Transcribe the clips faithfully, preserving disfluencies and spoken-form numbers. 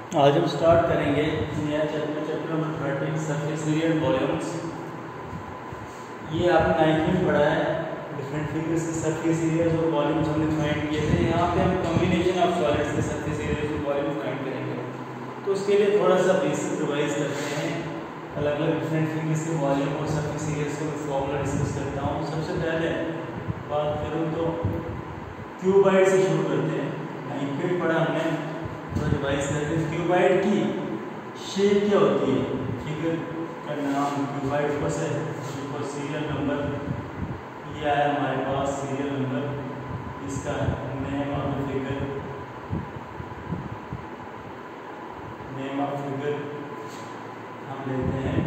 आज हम स्टार्ट करेंगे नया chapter chapter number thirteen surface area and volumes. ये आपने नाइन्थ में पढ़ा है, डिफरेंट फिगर्स के सरफेस एरियाज और वॉल्यूम्स हमने फाइंड किए थे। यहाँ पे हम कॉम्बिनेशन ऑफ सॉलिड्स के सरफेस एरियाज और वॉल्यूम फाइंड करेंगे। तो उसके लिए थोड़ा सा बेसिक रिवाइज करते हैं, अलग अलग डिफरेंट फिगर्स के वॉल्यूम और सरफेस एरियाज का फॉर्मूला डिस्कस करता हूँ। सबसे पहले बात करूँ तो क्यूबाइड से शुरू करते हैं। नाइन्थ में पढ़ा हमने, तो रिवाइज करते हैं। क्यूबाइड की शेप क्या होती है? फिगर का नाम क्यूबाइड बस है। देखो सीरियल नंबर ये आया हमारे पास, सीरियल नंबर, इसका name of the figure, name of figure हम लेते हैं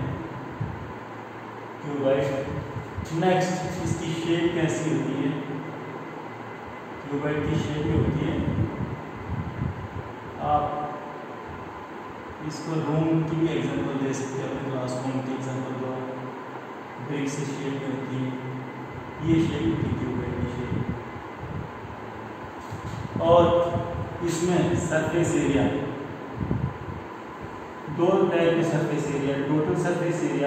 क्यूबाइड। नेक्स्ट इसकी शेप कैसी होती है? क्यूबाइड की शेप क्या होती है? आप इसको रूम की भी एग्जांपल दे सकते हैं, अपने क्लास रूम की एग्जांपल दो। ब्रिक से शेप में होती है, ये शेप होती है क्यूबाइड की शेप। और इसमें सरफेस एरिया, दो टाइप के surface area, total surface area,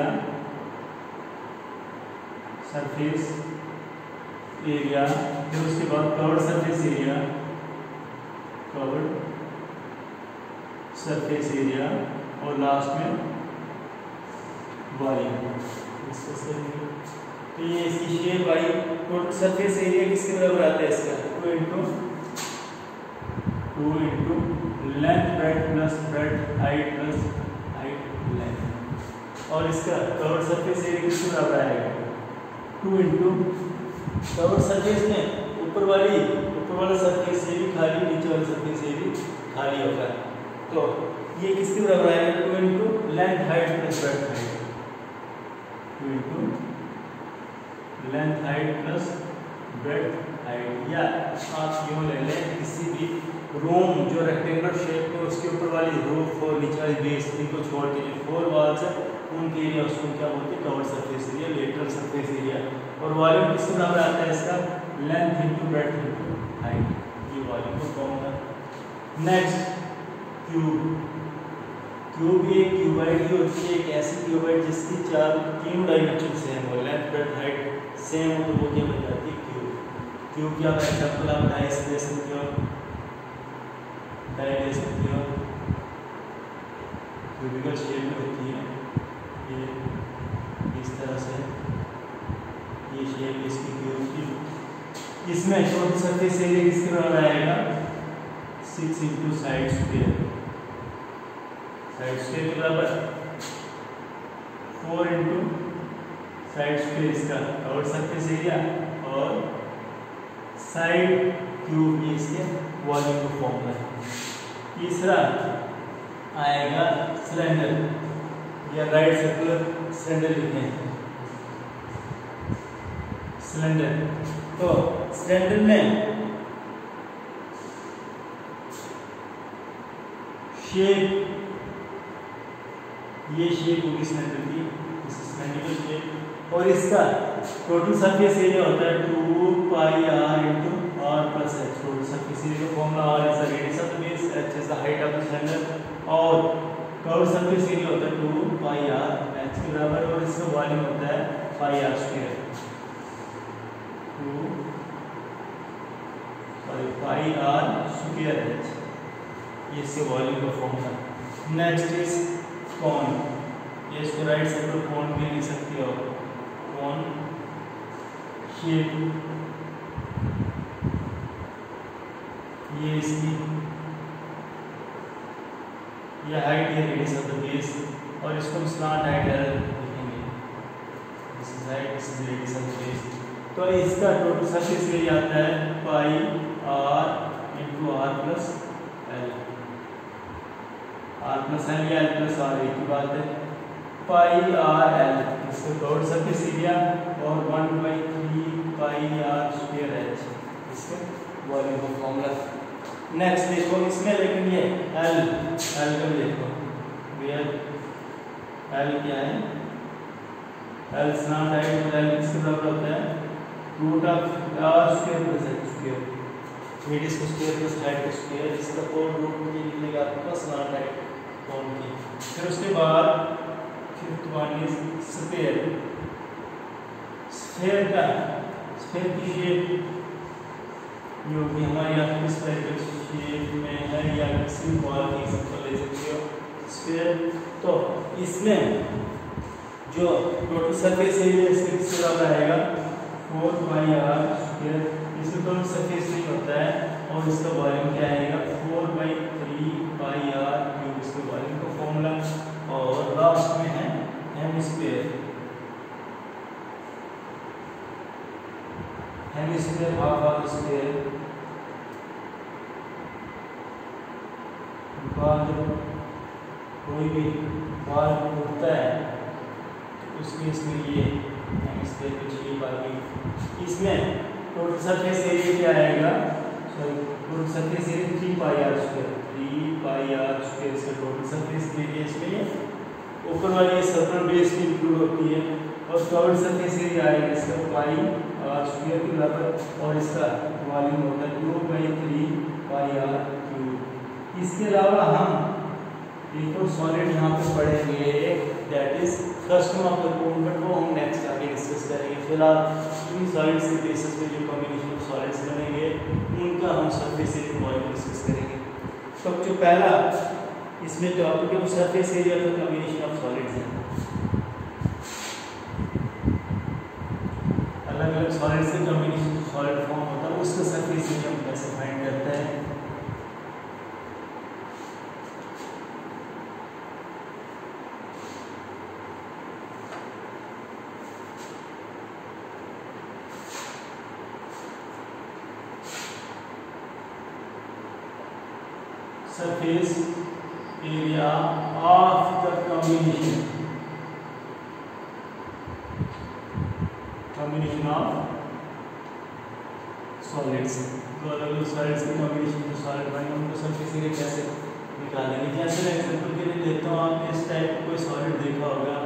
surface area, फिर उसके बाद curved surface area, curved surface area, और लास्ट में वॉल्यूम। तो ये इसकी शेप आई। टोटल सरफेस एरिया किसके बराबर आता है? इसका two into two into length breadth plus breadth height plus height length. और इसका कवर्ड सरफेस एरिया किसके बराबर आएगा? टू इंटू कवर्ड सरफेस में ऊपर वाली ऊपर वाला सरफेस ये भी खाली, नीचे वाला सरफेस ये भी खाली होगा। तो ये किसके बराबर आएगा? Two into length height plus breadth height, two into length height plus breadth height. या आप यूँ ले लें, किसी भी रूम जो रेक्टेंगुलर शेप में, उसके ऊपर वाली रूफ और नीचे वाली बेस, इनको छोड़ के जो फोर वॉल्स है उनके एरिया, उसको क्या बोलते हैं? Curved surface area, lateral surface area. और वॉल्यूम किसके बराबर आता है? इसका length into breadth into height, ये वॉल्यूम का फॉर्मूला। Next cube. क्यूब एक क्यूबाइड ही होती है, एक ऐसी क्यूबाइड जिसकी चार तीनों डायमेंशन सेम हो, लेंथ ब्रेड्थ हाइट सेम हो, तो वो क्या बन जाती है? क्यूब। क्यूब की आप एग्जाम्पल आप डाइस दे सकते हो, डाई दे सकते हो, क्यूबिकल शेप में होती है ये, इस तरह से ये शेप इसकी क्यूब की। इसमें टोटल सरफेस एरिया किसके बराबर आएगा? Six into side square, side square के बराबर फोर इंटू साइड स्क्वायर इसका कवर्ड सरफेस एरिया, और साइड क्यूब ये इसके वॉल्यूम का फॉर्मूला है। तीसरा आएगा सिलेंडर, या राइट सर्कुलर सिलेंडर लिखते हैं सिलेंडर। तो सिलेंडर में शेप, ये शेप होगी सिलेंडर की, सिलेंड्रिकल शेप। और इसका टोटल सरफेस एरिया होता है two pi r into r plus h. Total surface area का formula r is the radius of the base, h is the height of the cylinder, और curve surface area होता है two pi r H के बराबर, और इसका volume होता है pi r square, two sorry pi r square h, ये इसके वॉल्यूम का फॉर्मूला। नेक्स्ट इज कॉन, ये इसको राइट सर्कुलर कॉन भी लिख सकते हो, कॉन शेप, ये इसकी ये हाइट है, रेडियस ऑफ द बेस, और इसको हम स्लॉट हाइट एल लिखेंगे, this is height, this is radius of the base. तो इसका टोटल सरफेस एरिया आता है pi r into r plus l, r plus l या एल प्लस आर, एक ही बात है। पाई आर एल इसका कवर्ड सरफेस एरिया, और one by three pi r square h इसका वॉल्यूम का फॉर्मूला। नेक्स्ट देखो इसमें, लेकिन ये एल एल का देखो, वेयर एल क्या है? एल स्लॉट हाइट, एल किसके बराबर होता है? Root of r square plus h square. Radius को स्क्वायर प्लस हाइट को स्क्वायर, इसका फोर रूट में निकलेगा आपके पास स्लॉट हाइट। स्फीयर का स्फीयर की शेप जो कि हमारे यहाँ किस टाइप की शेप में है या किसी बॉल की एग्जांपल ले सकते हो स्फीयर। तो इसमें जो टोटल सरफेस एरिया इसके किस बराबर आएगा फोर पाई आर स्क्वायर। इसमें टोटल सरफेस नहीं होता है और इसका वॉल्यूम क्या आएगा four by three pi r cube इसके वॉल्यूम का फॉर्मूला। और लास्ट में है hemisphere hemisphere half half square. कोई भी बॉल उड़ता है उसके इसमें ये हेमिस्फीयर की शेप आ गई। इसमें टोटल सरफेस एरिया क्या आएगा sorry total surface area three pi r square three pi r square से टोटल सरफेस एरिया इसमें ऊपर वाली सर्कल बेस भी इंक्लूड होती है और टोटल सरफेस एरिया आएगा इसका पाई आर स्क्वायर के बराबर और इसका वॉल्यूम होता है two by three pi r cube. इसके अलावा हम एक और सॉलिड यहाँ पे पढ़ेंगे that is frustum of the cone but वो हम नेक्स्ट आगे डिस्कस करेंगे। फिलहाल इन सॉलिड्स के बेसिस पे जो कॉम्बिनेशन ऑफ सॉलिड्स बनेंगे उनका हम सरफेस एरिया वॉल्यूम डिस्कस करेंगे। तो जो पहला इसमें टॉपिक है वो सरफेस एरिया का कॉम्बिनेशन ऑफ सॉलिड्स है। अलग अलग सॉलिड्स के कॉम्बिनेशन सॉलिड फॉर्म होता है उसका सरफेस एरिया हम कैसे फाइंड करते हैं। surface area of the combination combination of solids। तो अलग अलग सॉलिड्स की कॉम्बिनेशन जो सॉलिड बनेंगे उनको सरफेस एरिया कैसे निकालेंगे। जैसे मैं एग्जांपल के लिए लेता हूँ आपने इस टाइप का कोई सॉलिड देखा होगा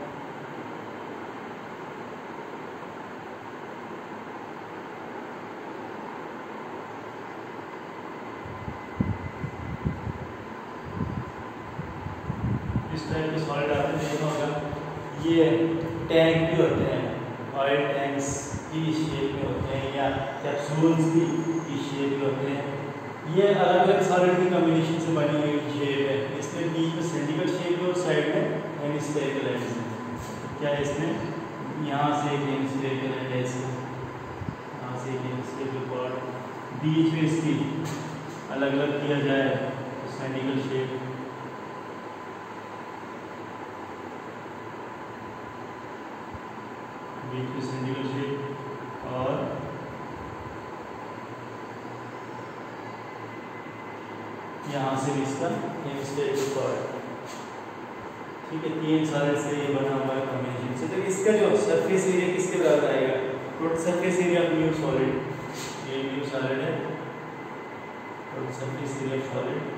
टाइप के सॉलिड आपने देखा होगा ये टैंक भी होते हैं ऑयल टैंक्स की शेप में होते हैं या कैप्सूल्स भी की शेप में होते हैं। ये अलग अलग सॉलिड की कॉम्बिनेशन से बनी हुई शेप है। इसमें बीच में सिलिंड्रिकल शेप है और साइड में हेमिस्फेरिकल एंड है। क्या है इसमें यहाँ से एक हेमिस्फेरिकल एंड है इसमें यहाँ से एक हेमिस्फेरिकल पार्ट बीच में इसकी अलग अलग किया जाए सिलिंड्रिकल शेप बीच में सिलिंड्रिकल शेप और यहाँ से भी इसका हेमिस्फेरिकल पार्ट। ठीक है तीन सॉलिड से ये बना हुआ है कॉम्बिनेशन से। तो इसका जो सरफेस एरिया किसके बराबर आएगा total surface area of new solid ये न्यू सॉलिड है total surface area of solid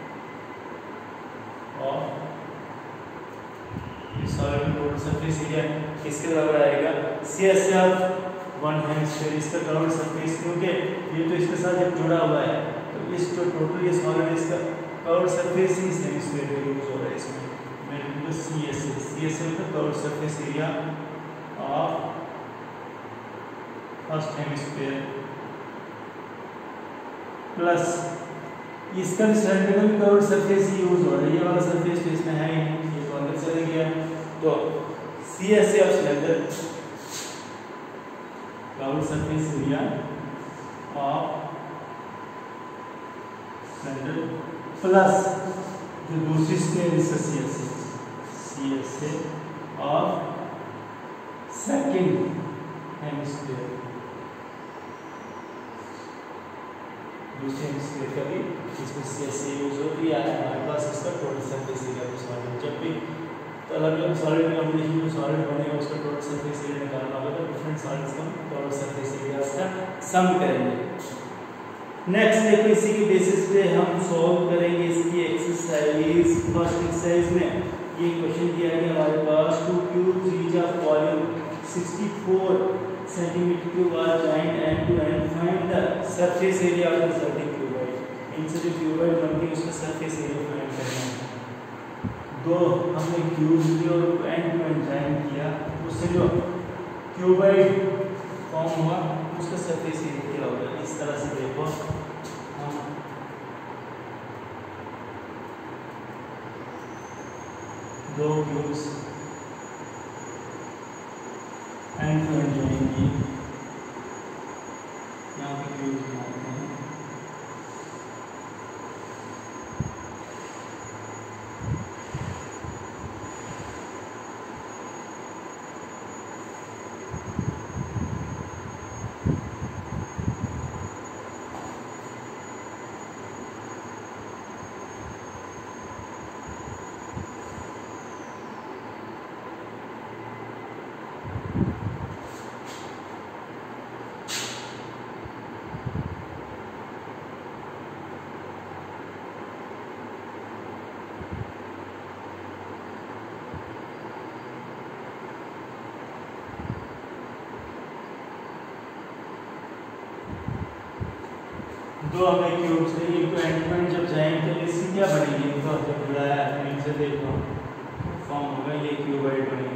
और इस सॉलिड टोटल सरफेस एरिया किसके बराबर आएगा C S F one hemisphere. इसका टोटल सरफेस क्योंकि ये तो इसके साथ जब जुड़ा हुआ है तो इस जो टोटल ये सॉलिड इसका टोटल सरफेस ही इस हेमिस्फीयर में यूज हो रहा है। इसमें मैं C S L C S L का total surface area of first hemisphere plus इसका भी सिलेंड्रिकल टोटल सरफेस ही यूज हो रहा है। ये वाला सरफेस तो इसमें है ही नहीं ये तो अंदर चले गया। तो C S F cylinder total surface area of cylinder plus जो दूसरी स्क्वायर इसका C S A C S A of second hemisphere दूसरे हेमिस्फीयर का भी इसमें सी एस ए यूज होती है हमारे पास इसका टोटल सरफेस एरिया को सॉलिड जब भी तो अलग अलग सॉलिड कॉम्बिनेशन में सॉलिड बनेगा उसका टोटल सरफेस एरिया निकालना होगा तो डिफरेंट सॉलिड्स का टोटल सरफेस एरिया उसका सम करेंगे। नेक्स्ट देखो इसी के बेसिस पे हम सॉल्व करेंगे इसकी एक्सरसाइज। फर्स्ट एक्सरसाइज में ये क्वेश्चन दिया गया हमारे पास two cubes each of volume sixty four centimeter cube are joined end to end find the surface area of the certain cuboid. इनसे जो क्यूबॉइड बनती है उसका सरफेस एरिया फाइंड करना है। दो हमने क्यूब लिए और एंड टू एंड जॉइन किया उससे जो क्यूबाइड फॉर्म हुआ, उसका सरफेस एरिया क्या होगा? इस तरह से देखो, हम दो क्यूब्स एंड टू एंड जाएंगी, यहाँ पे क्यूब्स बनाते हैं। दो हमें क्यूब्स है, ये तो एंड पॉइंट जब जाएंगे तो इससे क्या बनेगी? इनको जब जुड़ाया नीचे देखो फॉर्म होगा, ये क्यूबाइड बनेगी।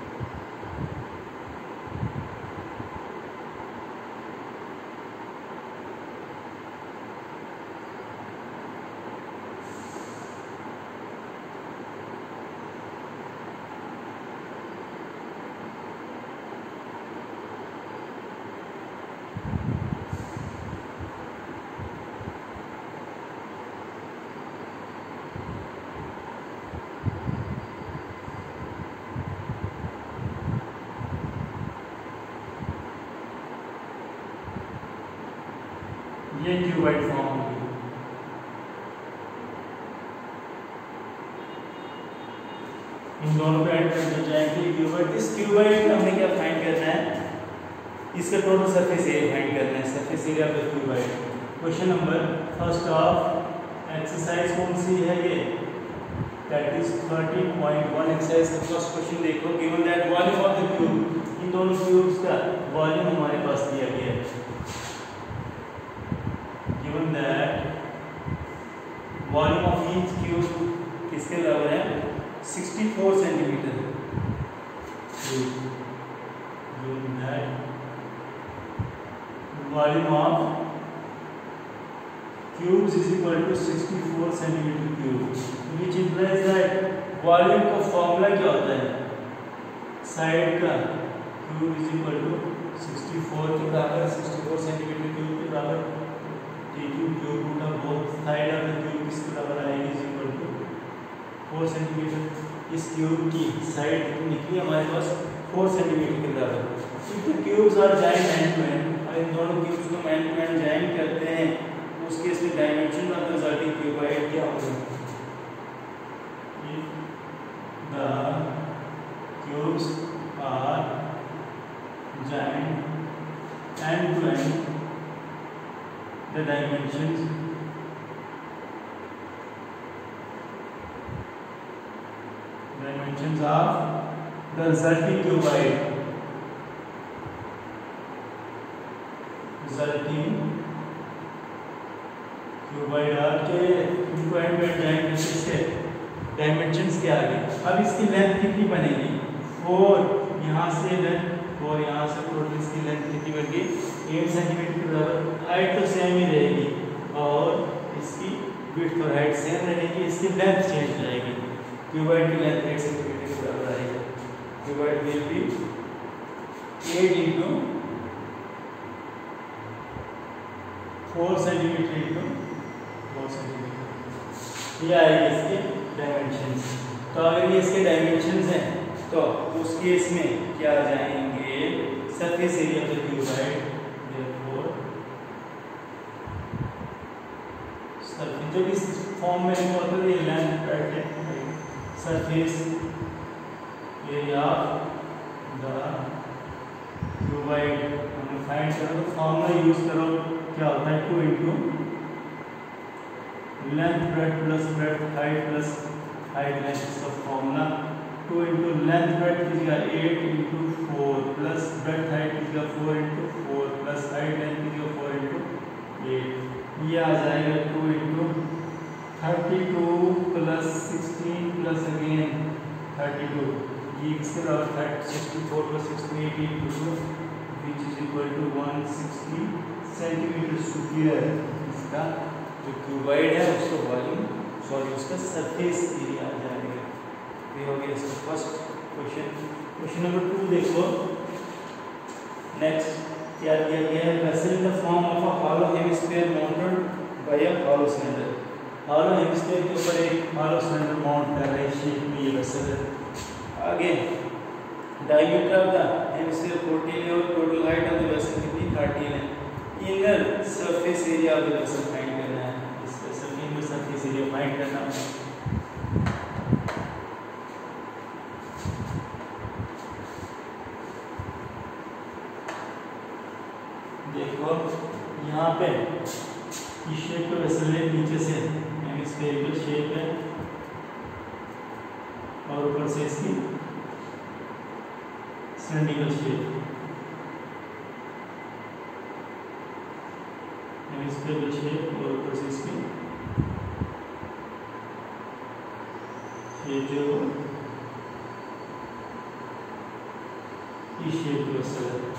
ये क्यूबाइड फॉर्म होगी। इन दोनों पे ऐड कर जाएंगे क्यूबाइड। इस क्यूबाइड हमने क्या फाइंड करना है? इसका टोटल सरफेस एरिया फाइंड करना है, surface area of the cuboid. Question number first of exercise कौन सी है ये? That is thirteen point one exercise का फर्स्ट क्वेश्चन देखो। Given that volume of the cube, इन दोनों क्यूब्स का वॉल्यूम हमारे पास दिया गया है। Given that volume of each cube किसके बराबर है? Sixty four centimeter. Given that volume of cubes is equal to sixty four centimeter cube, which implies that volume का फॉर्मूला क्या होता है? साइड का cube is equal to sixty four के बराबर, सिक्सटी फोर सेंटीमीटर क्यूब के बराबर cube cube root of both side of the cube किसके बराबर आएगी? Is equal to four centimeter. इस क्यूब की साइड निकली हमारे पास फोर सेंटीमीटर के बराबर। If the cubes are joint end to end, और इन दोनों क्यूब्स को एंड टू एंड जॉइन करते हैं, तो उस केस में dimension of the resulting cuboid क्या होगा? If the cubes are joint end to end, the dimensions dimensions of the resulting cuboid resulting cuboid और के इनको एंड में जाएंगे इससे डायमेंशंस क्या आ गए? अब इसकी लेंथ कितनी बनेगी? फोर यहाँ से लेंथ, और यहाँ से टोटल इसकी लेंथ कितनी बनेगी? एट सेंटीमीटर के बराबर। हाइट तो सेम ही रहेगी और इसकी विड्थ और हाइट सेम रहेगी, इसकी लेंथ चेंज हो जाएगी। क्यूबाइड की लेंथ एट सेंटीमीटर के बराबर आएगी। Cuboid will be eight into four centimeter into four centimeter, ये आएगी इसकी डायमेंशंस। तो अगर ये इसके डायमेंशंस हैं तो उस केस में क्या आ जाएंगे? Surface area of the cuboid, जब इस फॉर्म में होता है ये length surface area of the cuboid हमें फाइंड करो, तो फॉर्मूला यूज करो, क्या होता है? Two into length breadth plus breadth height plus height length, इसका formula two into length breadth is eight into four plus breadth height is four into four plus height length is four into eight. ये आ जाएगा two into thirty two plus sixteen plus again thirty two, ये किसके बराबर था sixty four plus sixteen eighty into two which is equal to one sixty centimetre square. इसका जो cuboid है उसका वॉल्यूम सॉरी उसका सरफेस एरिया आ जाएगा। ये हो गया इसका first question. Question number two देखो। नेक्स्ट क्या दिया गया है, vessel in the form of a hollow hemisphere mounted by a hollow cylinder. Hollow hemisphere के ऊपर एक हॉलो सिलेंडर माउंट कर रहे शेप में ये वेसल है। आगे diameter of the hemisphere fourteen है और total height of the vessel कितनी थर्टीन है। Inner surface area of the vessel find करना है। इस वेसल की इनर सरफेस एरिया फाइंड करना है। देखो यहाँ पे इस शेप का वेसल है, नीचे से हेमिस्फेरिकल शेप है और ऊपर से इसकी सिलेंड्रिकल शेप। हेमिस्फेरिकल शेप और ऊपर से इसकी शेप जो इस शेप का वेसल है।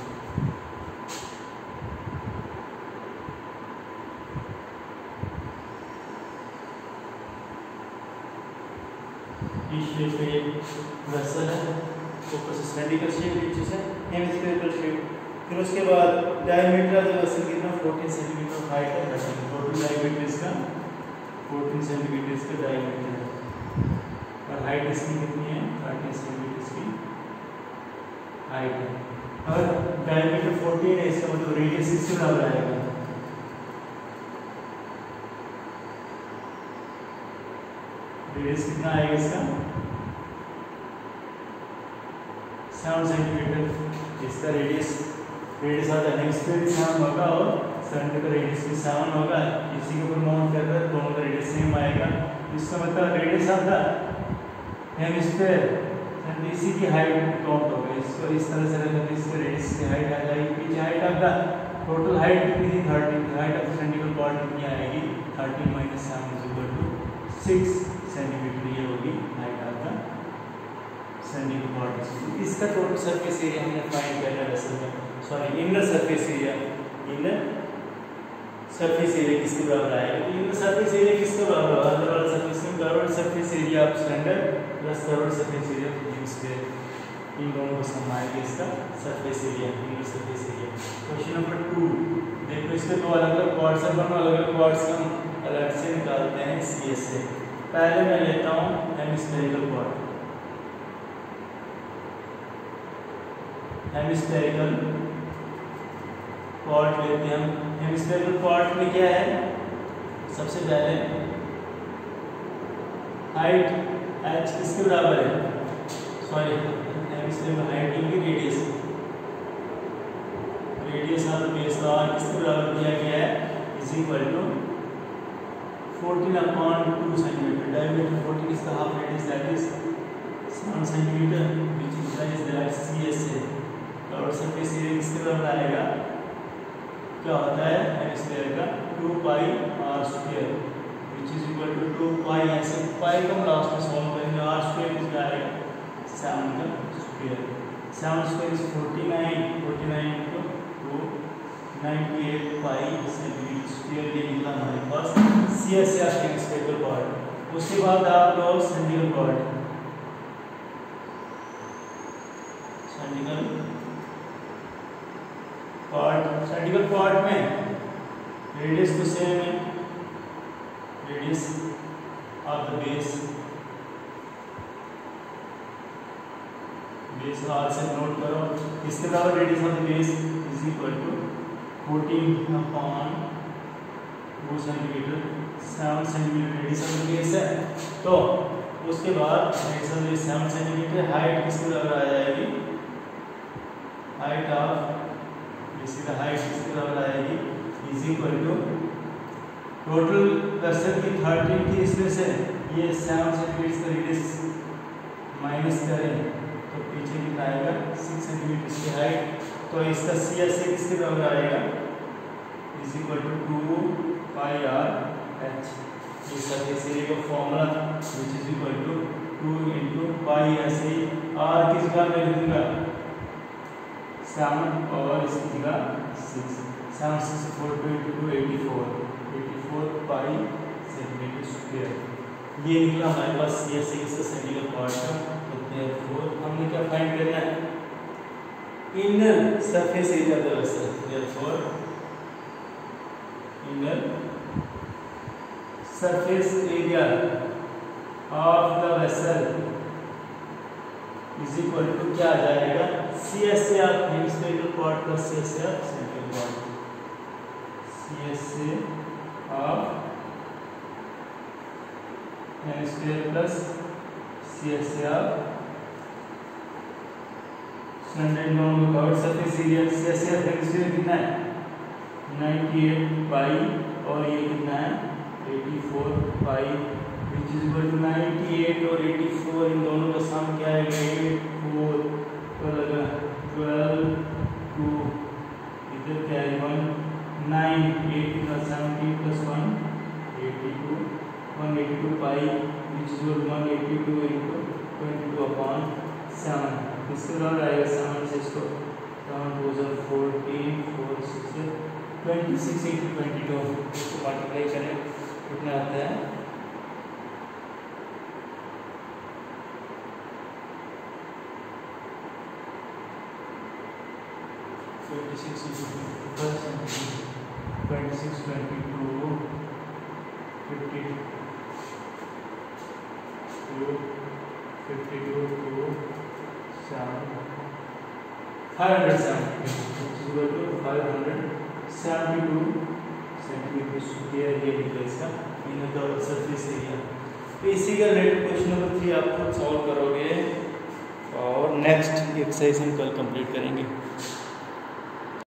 इस शेप में एक वेसल है, ऊपर से सिलेंड्रिकल शेप, नीचे से हेमिस्फेरिकल शेप। फिर उसके बाद डायमीटर ऑफ द वेसल कितना फोर्टीन सेंटीमीटर हाइट है। टोटल डायमीटर इसका फोर्टीन सेंटीमीटर इसका डायमीटर है और हाइट इसकी कितनी है थर्टीन सेंटीमीटर इसकी हाइट है। और डायमीटर फोर्टीन है, इसका मतलब रेडियस इसके बराबर आएगा। रेडियस कितना आएगा इसका सेवन सेंटीमीटर। इसका रेडियस रेडियस आता है हेमिस्फीयर सेवन होगा और सिलेंडर का रेडियस भी सेवन होगा। इसी के ऊपर माउंट कर रहे दोनों का रेडियस सेम आएगा। इसका मतलब radius of the hemisphere and इसी की हाइट काउंट होगा। इसको इस तरह से रखकर इसके रेडियस की हाइट आ जाएगी। पीछे height of the total height कितनी थी thirty. Height of the cylindrical part कितनी आएगी thirteen minus seven is equal to six centimetre. ये होगी height of the cylindrical part. इसका टोटल सरफेस एरिया हमने फाइंड करना है वेसल में, sorry inner surface area. Inner surface area किसके बराबर आएगा, तो इनर सरफेस एरिया किसके बराबर होगा, अंदर वाला सरफेस में curved surface area of cylinder plus curved surface area of hemisphere, इन दोनों को सम आएगा इसका surface area, inner surface area. Question number two देखो, इसके दो अलग अलग पार्ट्स हैं, दोनों अलग अलग पार्ट्स को हम अलग से निकालते हैं सीएस से। पहले मैं लेता हूँ हेमिस्फेरिकल पार्ट। हेमिस्फेरिकल पार्ट लेते हैं हम। हेमिस्फेरिकल पार्ट में क्या है, सबसे पहले हाइट h किसके बराबर है, sorry hemispherical height into radius, radius of the base r किसके बराबर दिया गया है is equal to fourteen upon two centimetre. Diameter fourteen इसका half radius that is seven centimetre which implies that CS है और सरफेस एरिया किसके बराबर आएगा, क्या होता है हेमिस्फीयर का two pi r square which is equal to two pi, ऐसे पाई को हम लास्ट में सॉल्व करेंगे। आर स्क्वायर कितना आएगा सेवन का square, seven square is forty nine, forty nine into two ninety eight pi centimetre square. ये निकला हमारे पास सीएस या हेमिस्फेरिकल पार्ट। उसके बाद आप लो cylindrical part. Cylindrical part, cylindrical part में रेडियस तो सेम है, radius of the base, base r से नोट करो, इसके बराबर radius of the base is equal to fourteen upon two centimetre, seven centimetre radius of the base है। तो उसके बाद radius of the base seven centimetre, height किसके बराबर आ जाएगी, हाइट ऑफ इसकी हाइट किसके बराबर आएगी is equal to total vessel की थर्टीन थी, इसमें से ये सेवन सेंटीमीटर का रेडियस माइनस करें तो पीछे कितना आएगा सिक्स सेंटीमीटर की हाइट। तो इसका सी एस ए किसके बराबर आएगा is equal to two pi r h. ये सरफेस एरिया का formula which is equal to two into pi S A r की जगह मैं लिखूंगा सेवन और इसकी जगह six. Seven six four two into two eighty four eighty four pi centimetre square. ये निकला हमारे पास ये सिक्स सेंटीमीटर पार्ट का। तो देयरफॉर हमने क्या फाइंड करना है, inner surface area of the vessel. Therefore inner surface area of the vessel is equal to क्या आ जाएगा, C S A of hemispherical part plus C S A of central part. C S A of hemisphere plus C S A of central non covered surface area. C S A of hemisphere कितना है ninety eight pi और ये कितना है eighty four pi, which is equal to ninety eight और eighty four इन दोनों का सम क्या है एट फोर तो लगा ट्वेल्व टू इधर क्या है one nine eight plus seventy plus one eighty two one eighty two pi which is equal one eighty two into twenty two upon seven. इसके बाद आएगा सेवन से इसको seven twos are fourteen four six twenty six into twenty two इसको multiply करें कितना आता है twenty six twenty six twenty two fifty two fifty two two seven five hundred seventy five hundred seventy two centimetre square ये निकला इसका inner covered surface area. तो इसी का रिलेटेड क्वेश्चन नंबर थ्री आप खुद सॉल्व करोगे और नेक्स्ट एक्सरसाइज हम कल कंप्लीट करेंगे।